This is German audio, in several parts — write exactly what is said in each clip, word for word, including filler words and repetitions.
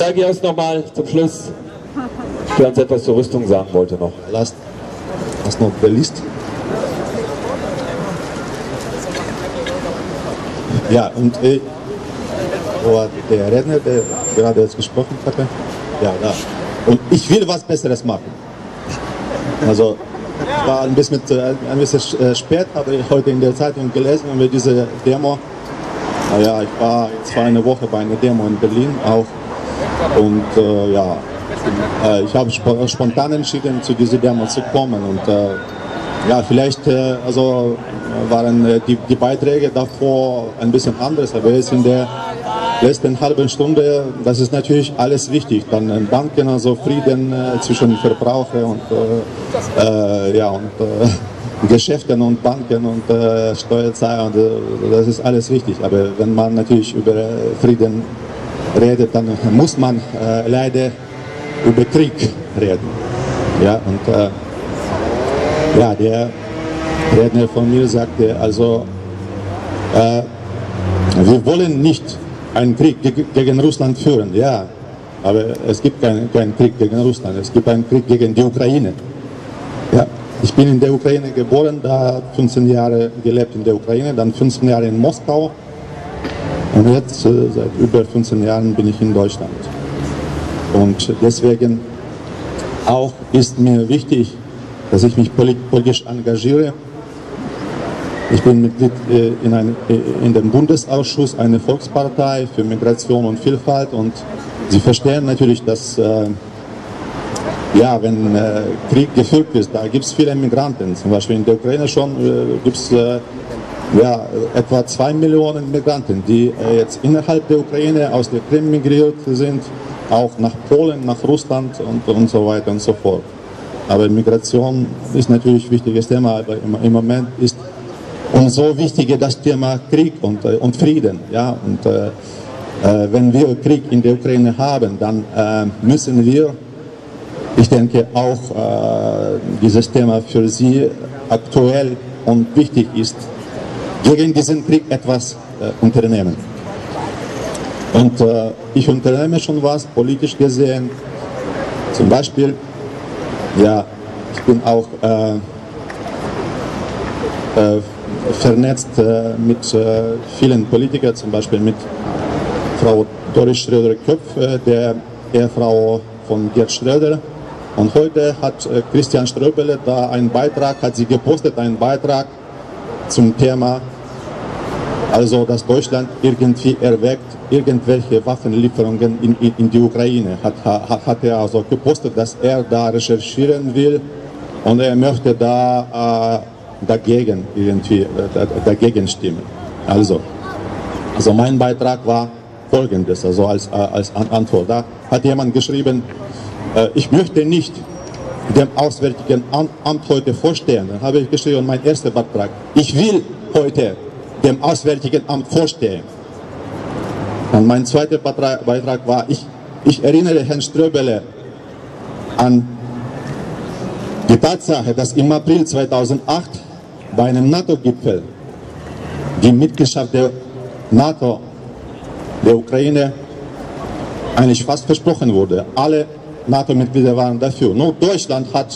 Sergios nochmal zum Schluss, der uns etwas zur Rüstung sagen wollte noch. Last, last not the least. Ja, und äh, oh, der Redner, der gerade jetzt gesprochen hatte, ja, da. Und ich will was Besseres machen. Also, war ein bisschen, ein bisschen spät, habe ich heute in der Zeitung gelesen über diese Demo. Naja, ich war jetzt vor einer Woche bei einer Demo in Berlin auch. Und äh, ja, äh, ich habe sp spontan entschieden, zu dieser Demo zu kommen. Und äh, ja, vielleicht äh, also, waren äh, die, die Beiträge davor ein bisschen anders, aber jetzt in der letzten halben Stunde, das ist natürlich alles wichtig. Dann äh, Banken, also Frieden äh, zwischen Verbraucher und, äh, äh, ja, und äh, Geschäften und Banken und äh, Steuerzahler, und, äh, das ist alles wichtig. Aber wenn man natürlich über äh, Frieden redet, dann muss man äh, leider über Krieg reden. Ja, und äh, ja, der Redner von mir sagte, also äh, wir wollen nicht einen Krieg ge gegen Russland führen, ja, aber es gibt keinen kein Krieg gegen Russland, es gibt einen Krieg gegen die Ukraine. Ja, ich bin in der Ukraine geboren, da fünfzehn Jahre gelebt in der Ukraine, dann fünfzehn Jahre in Moskau und jetzt äh, seit über fünfzehn Jahren bin ich in Deutschland. Und deswegen auch ist mir wichtig, dass ich mich politisch engagiere. Ich bin Mitglied in, ein, in dem Bundesausschuss einer Volkspartei für Migration und Vielfalt, und Sie verstehen natürlich, dass äh, ja, wenn äh, Krieg geführt ist, da gibt es viele Migranten. Zum Beispiel in der Ukraine schon äh, gibt es äh, ja, etwa zwei Millionen Migranten, die äh, jetzt innerhalb der Ukraine aus der Krim migriert sind, auch nach Polen, nach Russland und, und so weiter und so fort. Aber Migration ist natürlich ein wichtiges Thema, aber im, im Moment ist umso wichtiger das Thema Krieg und, äh, und Frieden. Ja? Und äh, äh, wenn wir Krieg in der Ukraine haben, dann äh, müssen wir, ich denke auch äh, dieses Thema für Sie aktuell und wichtig ist, gegen diesen Krieg etwas äh, unternehmen. Und äh, ich unternehme schon was, politisch gesehen. Zum Beispiel, ja, ich bin auch äh, äh, vernetzt äh, mit äh, vielen Politikern, zum Beispiel mit Frau Doris Schröder-Köpf, äh, der Ehefrau von Gerd Schröder. Und heute hat äh, Christian Ströbele da einen Beitrag, hat sie gepostet, einen Beitrag zum Thema, also dass Deutschland irgendwie erwägt, irgendwelche Waffenlieferungen in, in, in die Ukraine. Hat, hat, hat er also gepostet, dass er da recherchieren will und er möchte da äh, dagegen irgendwie äh, dagegen stimmen. Also, also mein Beitrag war folgendes, also als, äh, als Antwort. Da hat jemand geschrieben, äh, ich möchte nicht dem Auswärtigen Amt heute vorstehen. Dann habe ich geschrieben, mein erster Beitrag, ich will heute dem Auswärtigen Amt vorstehen. Und mein zweiter Beitrag war, ich, ich erinnere Herrn Ströbele an die Tatsache, dass im April zweitausendacht bei einem NATO-Gipfel die Mitgliedschaft der NATO, der Ukraine, eigentlich fast versprochen wurde. Alle NATO-Mitglieder waren dafür. Nur Deutschland hat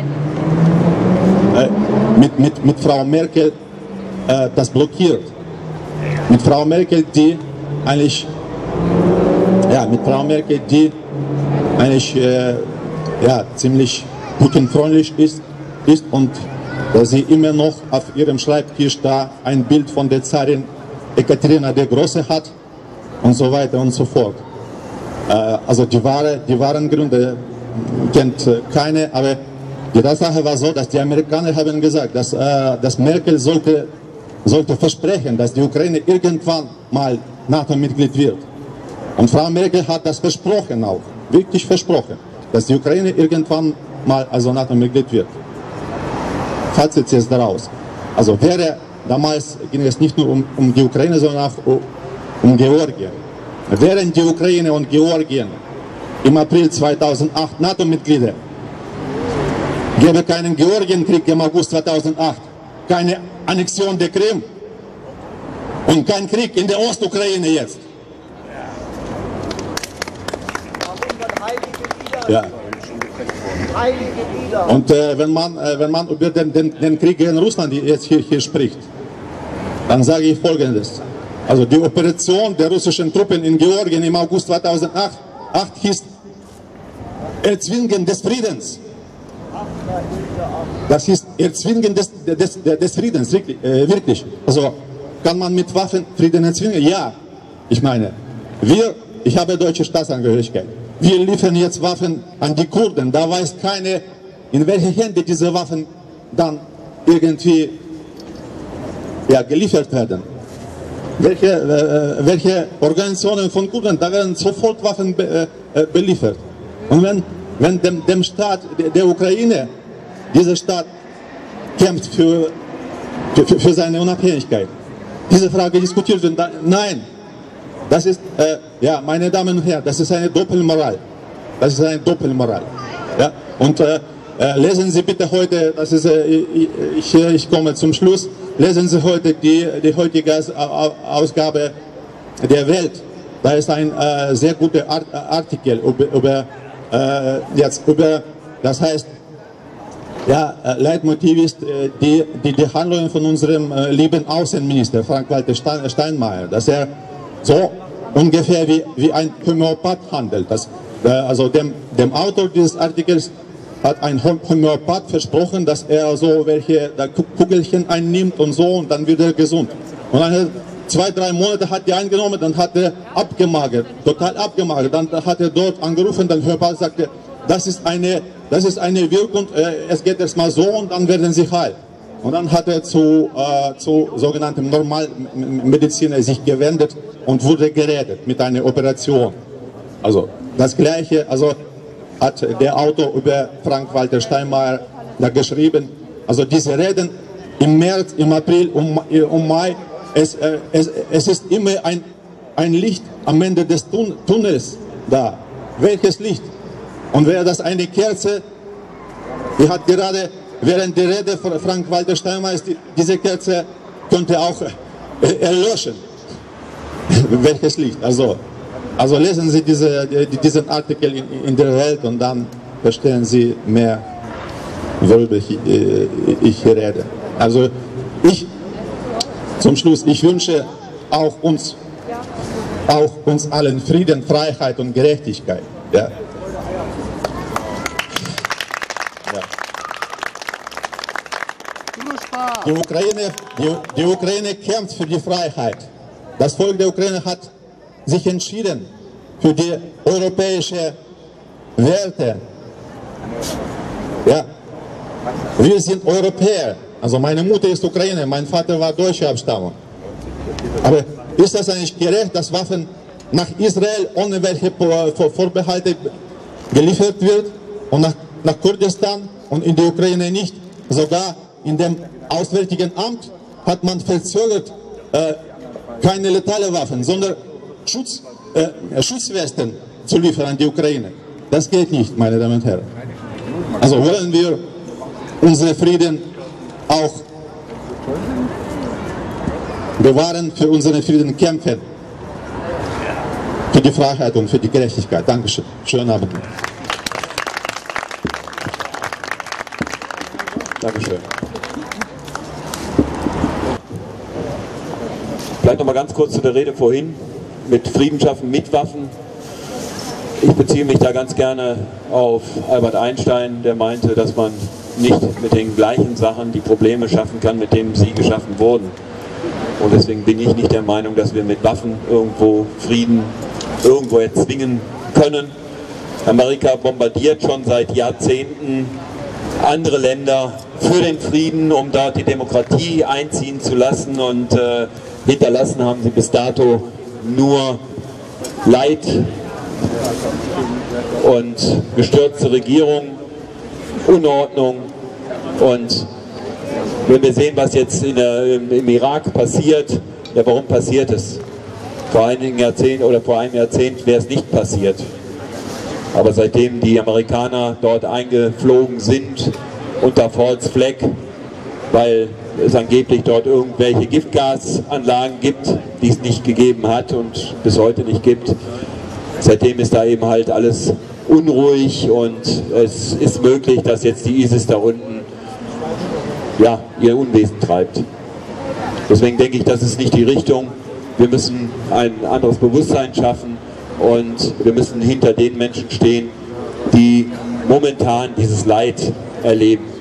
äh, mit, mit, mit Frau Merkel äh, das blockiert. Mit Frau Merkel, die eigentlich, ja, mit Frau Merkel, die eigentlich äh, ja, ziemlich putinfreundlich ist, ist und dass sie immer noch auf ihrem Schreibtisch da ein Bild von der Zarin Ekaterina der Große hat und so weiter und so fort. Äh, also die, wahre, die wahren Gründe kennt äh, keine, aber die Tatsache war so, dass die Amerikaner haben gesagt, dass, äh, dass Merkel sollte, sollte versprechen, dass die Ukraine irgendwann mal NATO-Mitglied wird. Und Frau Merkel hat das versprochen auch, wirklich versprochen, dass die Ukraine irgendwann mal also NATO-Mitglied wird. Fazit jetzt daraus. Also wäre, damals ging es nicht nur um, um die Ukraine, sondern auch um, um Georgien. Wären die Ukraine und Georgien im April zweitausendacht NATO-Mitglieder, gäbe keinen Georgienkrieg im August zweitausendacht, keine Annexion der Krim und kein Krieg in der Ostukraine jetzt. Ja. Und äh, wenn, man, äh, wenn man über den, den, den Krieg gegen Russland jetzt hier, hier spricht, dann sage ich Folgendes. Also die Operation der russischen Truppen in Georgien im August zweitausendacht hieß Erzwingen des Friedens. Das ist Erzwingen des, des, des Friedens, wirklich, äh, wirklich. Also kann man mit Waffen Frieden erzwingen? Ja. Ich meine, wir, ich habe deutsche Staatsangehörigkeit. Wir liefern jetzt Waffen an die Kurden. Da weiß keiner, in welche Hände diese Waffen dann irgendwie ja, geliefert werden. Welche, äh, welche Organisationen von Kurden, da werden sofort Waffen be, äh, beliefert. Und wenn, wenn dem, dem Staat der, der Ukraine, dieser Staat kämpft für, für, für seine Unabhängigkeit, diese Frage diskutiert wird, da, nein, das ist, äh, ja, meine Damen und Herren, das ist eine Doppelmoral. Das ist eine Doppelmoral. Ja? Und äh, äh, lesen Sie bitte heute, das ist, äh, ich, ich komme zum Schluss, lesen Sie heute die, die heutige Ausgabe der Welt. Da ist ein äh, sehr guter Art, Artikel über, über, äh, jetzt über, das heißt, ja, Leitmotiv ist äh, die, die, die Handlungen von unserem äh, lieben Außenminister Frank-Walter Steinmeier, dass er so ungefähr wie, wie ein Homöopath handelt. Das, äh, also dem, dem Autor dieses Artikels hat ein Homöopath versprochen, dass er so welche Kugelchen einnimmt und so und dann wird er gesund. Und dann zwei, drei Monate hat er eingenommen, dann hat er abgemagert, total abgemagert. Dann hat er dort angerufen, dann Homöopath sagte, das ist eine, das ist eine Wirkung, äh, es geht erst mal so und dann werden sie heil. Und dann hat er zu, äh, zu sogenannten Normalmediziner sich gewendet und wurde gerettet mit einer Operation. Also das Gleiche, also hat der Autor über Frank-Walter Steinmeier da geschrieben. Also diese Reden im März, im April, um, um Mai, es, äh, es, es ist immer ein, ein Licht am Ende des Tun Tunnels da. Welches Licht? Und wäre das eine Kerze, die hat gerade während der Rede von Frank-Walter Steinmeier, diese Kerze könnte auch erlöschen. Welches Licht? Also, also lesen Sie diese, diesen Artikel in, in der Welt und dann verstehen Sie mehr, worüber ich, ich rede. Also ich, zum Schluss, ich wünsche auch uns, auch uns allen Frieden, Freiheit und Gerechtigkeit. Ja. Die Ukraine, die, die Ukraine kämpft für die Freiheit. Das Volk der Ukraine hat sich entschieden für die europäischen Werte. Ja. Wir sind Europäer. Also meine Mutter ist Ukraine, mein Vater war deutscher Abstammung. Aber ist das eigentlich gerecht, dass Waffen nach Israel ohne welche Vorbehalte geliefert wird und nach, nach Kurdistan und in die Ukraine nicht? Sogar in dem Auswärtigen Amt hat man verzögert äh, keine letale Waffen, sondern Schutz, äh, Schutzwesten zu liefern an die Ukraine. Das geht nicht, meine Damen und Herren. Also wollen wir unseren Frieden auch bewahren, für unseren Frieden kämpfen, für die Freiheit und für die Gerechtigkeit. Dankeschön. Schönen Abend. Dankeschön. Vielleicht noch mal ganz kurz zu der Rede vorhin, mit Frieden schaffen, mit Waffen. Ich beziehe mich da ganz gerne auf Albert Einstein, der meinte, dass man nicht mit den gleichen Sachen die Probleme schaffen kann, mit denen sie geschaffen wurden. Und deswegen bin ich nicht der Meinung, dass wir mit Waffen irgendwo Frieden irgendwo erzwingen können. Amerika bombardiert schon seit Jahrzehnten andere Länder für den Frieden, um dort die Demokratie einziehen zu lassen, und äh, hinterlassen haben sie bis dato nur Leid und gestürzte Regierung, Unordnung. Und wenn wir sehen, was jetzt in der, im, im Irak passiert, ja, warum passiert es? Vor einigen Jahrzehnten oder vor einem Jahrzehnt wäre es nicht passiert. Aber seitdem die Amerikaner dort eingeflogen sind unter False Flag, weil es angeblich dort irgendwelche Giftgasanlagen gibt, die es nicht gegeben hat und bis heute nicht gibt, seitdem ist da eben halt alles unruhig und es ist möglich, dass jetzt die ISIS da unten ja, ihr Unwesen treibt. Deswegen denke ich, das ist nicht die Richtung. Wir müssen ein anderes Bewusstsein schaffen und wir müssen hinter den Menschen stehen, die momentan dieses Leid erleben.